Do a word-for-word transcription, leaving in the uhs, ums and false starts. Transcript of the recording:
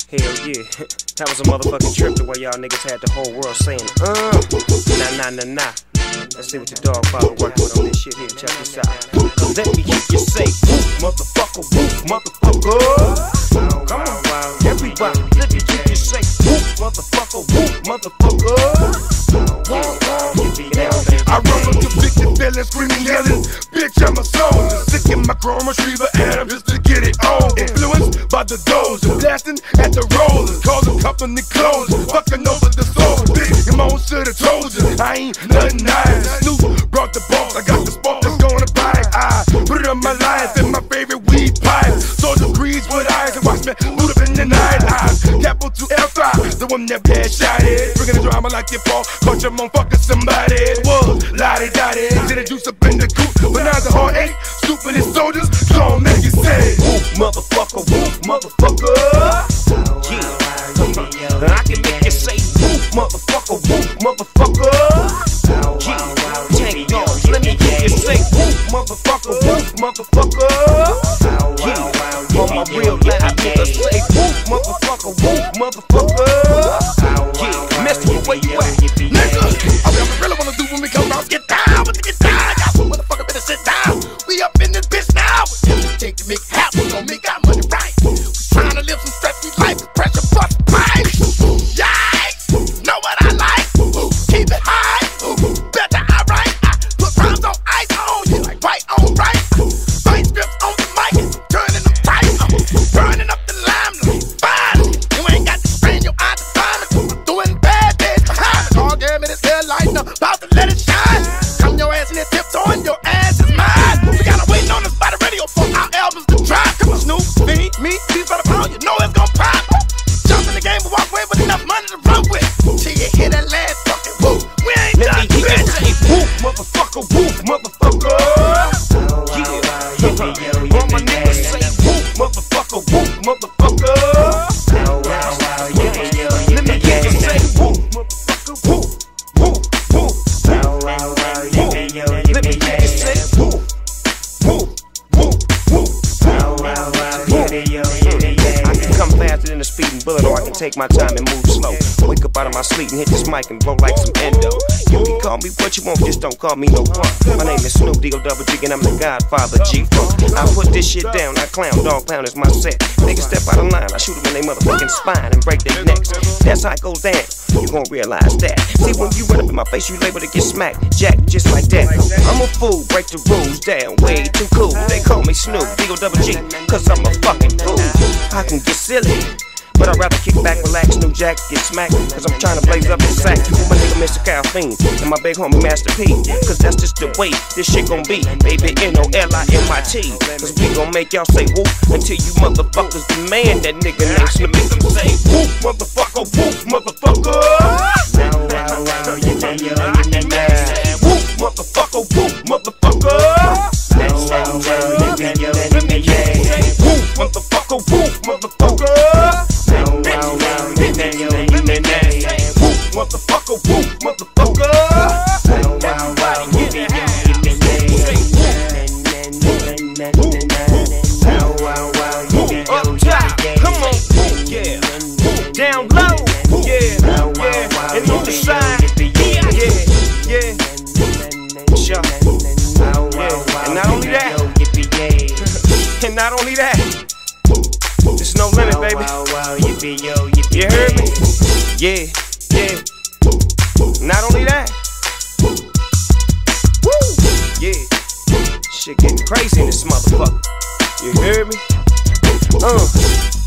Hell yeah, that was a motherfucking trip the way y'all niggas had the whole world saying, uh, nah, nah, nah, nah. Let's see what your dog father working with on this shit here. Check this out. Cause let me hear you say, woof, motherfucker, woof, motherfucker. Come on, everybody, let me hear you say, woof, motherfucker, woof, motherfucker. I run up to fifty fellas screaming, yelling, bitch, I'm a soldier. Sick in my chrome retriever, and I'm just to get it on. Influenced by the dozer, blasting at the rollers, causing company closing, fucking over the soul. Big, come on, shoulda told you, I ain't nothing nice. Snoop brought the boss, I got the spark that's gonna bite. I put it on my life in my favorite weed pipe. Soldier breeze with eyes and watch me move up in the night. I capital to F I, the one that bad shot it. Bringing the drama like your fault, caught your motherfucker somebody. It was lottie-dottie, did the juice up in the coop, but now the heart ain't stupid as soldiers, so I'll make it say, woof, motherfucker, woof, motherfucker. Yeah, I can make you say, woof, motherfucker, woof, motherfucker. Yeah, tank dogs, let me hear you say, woof, motherfucker, woof, motherfucker. Yeah, on my real life, nigga say, woof, motherfucker, woof, motherfucker. Yeah, mister, where you at? nigga, I really wanna do when we come out, get down, but to get down, y'all some motherfucker better sit down. We up in this bitch now, take to make happen, we gon' make our money right. We trying to live some stress-free life, pressure bust pipe. Yikes, know what I like, ooh, keep it high, ooh, better I write, I put rhymes on ice on you, like right on right. Fight strips on the mic, turning them tight, burning up the limelight, fine. You ain't got to strain your eyes to find it, I'm doing bad days behind it. All game in this headlight, now about to let it shine. Come your ass in the tips on, your ass is mine. We gotta wait on us by the radio for our albums to drop. Come on, Snoop, me, me, these by the pound, you know it's gon' pop. Jump in the game and walk away with enough money to run with. Till you hear that last fucking whoop, we ain't Let done, me hear you bitch. say, woof, motherfucker, woof, motherfucker. Yeah, all my niggas say, woof, motherfucker, woof, motherfucker. Yeah, let me hear you say, woof, motherfucker, woof, woof, woof, woof. Let me hear you say, woof, woof, woof, woof. I can come faster than a speeding bullet, or I can take my time and move slow. Wake up out of my sleep and hit this mic and blow like some endo. You can call me what you want, just don't call me no punk. My name is Snoop D O double G and I'm the Godfather G-Funk. I put this shit down, I clown, dog pound is my set. Niggas step out of line, I shoot them in their motherfucking spine and break their necks. That's how it goes down, you gon' realize that. See, when you run up in my face, you label to get smacked, jack just like that. I'm a fool, break the rules down, way too cool. They call me Snoop D O double G, cause I'm a fucking fool. I can get silly, but I'd rather kick back, relax, New Jack, get smacked, cause I'm trying to blaze up the sack with my nigga Mister Caffeine and my big homie Master P, cause that's just the way this shit gon' be, baby, N O L I M I T. Cause we gon' make y'all say whoop until you motherfuckers demand that nigga name Snoop. Make them say whoop, motherfucker, whoop, motherfucker. Whoop, motherfucker, whoop, motherfucker. Let me hear you say whoop, motherfucker, whoop, motherfucker. Whoop, motherfucker, whoop, motherfucker. Everybody get it out. Say whoop, whoop, whoop, up top, come on, whoop, yeah, whoop, down low, yeah, yeah, and on the side, yeah, yeah, sure, yeah, and not only that, and not only that, there's no limit, baby. You heard me? Yeah, yeah. Not only that, woo, yeah. Shit getting crazy in this motherfucker. You heard me? Uh.